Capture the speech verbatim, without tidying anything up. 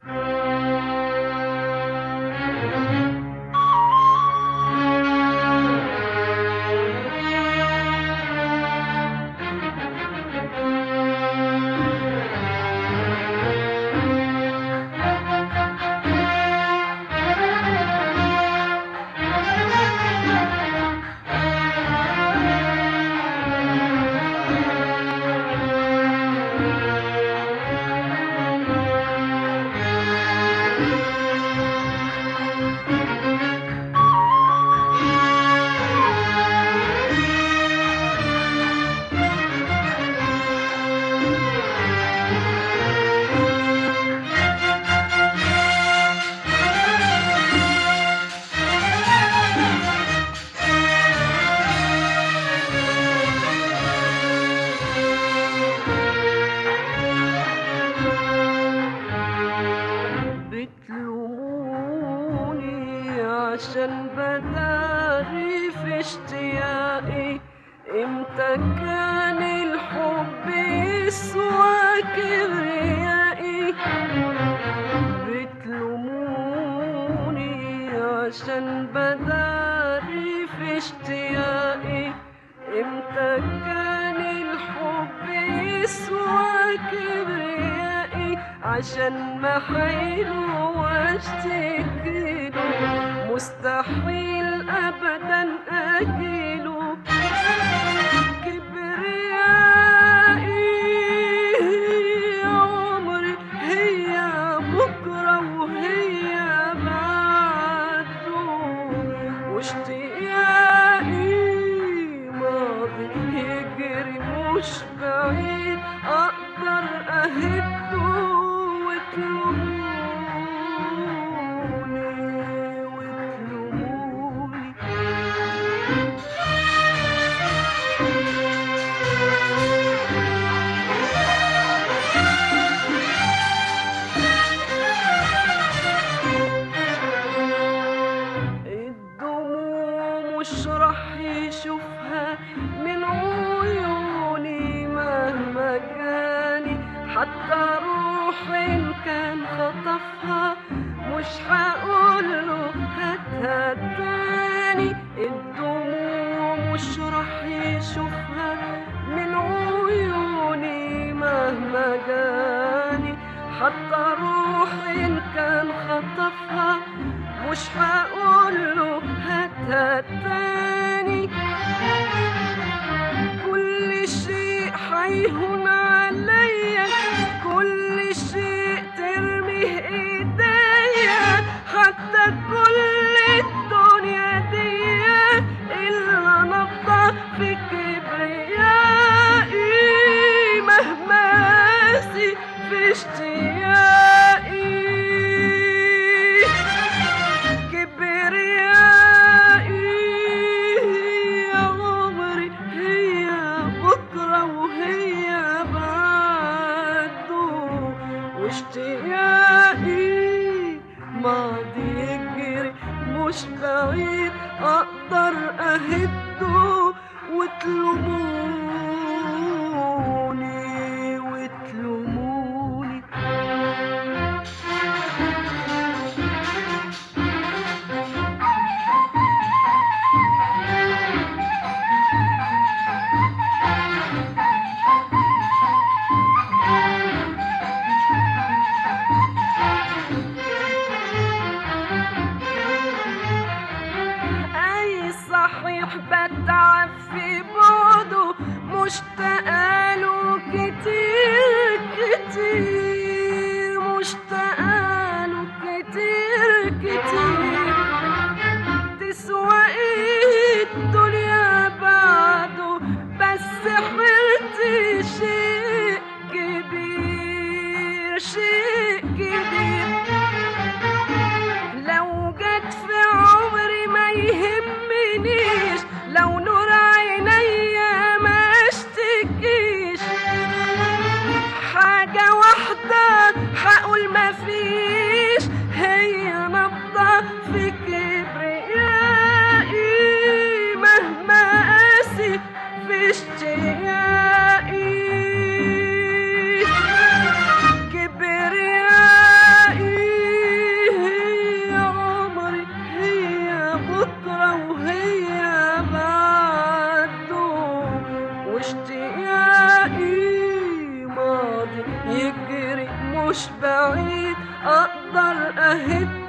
عشان بداري في اشتياقي، امتى كان الحب يسوى كبريائي؟ بتلوموني عشان بداري في اشتياقي، امتى كان الحب يسوى كبريائي؟ عشان ما حيله واشتكيله مستحيل ابدا اجيله. كبريائي عمري هي بكره وهي بعده، واشتياقي ماضي يجري مش بعيد اقدر اهده. مش رح يشوفها من عيوني مهما جاني، حتى روحي إن كان خطفها مش هقوله هاتها تاني. الدموع مش رح يشوفها من عيوني مهما جاني، حتى روحي إن كان خطفها مش هقوله هاتها تاني. كل شيء هيهون عليا، كل شيء ترميه ايديا، حتى كل الدنيا دي الا نبضة في كبريائي. مهما اسي في اشتياقي يا عمري هي بكرة وهي مش بعيد أقدر أهد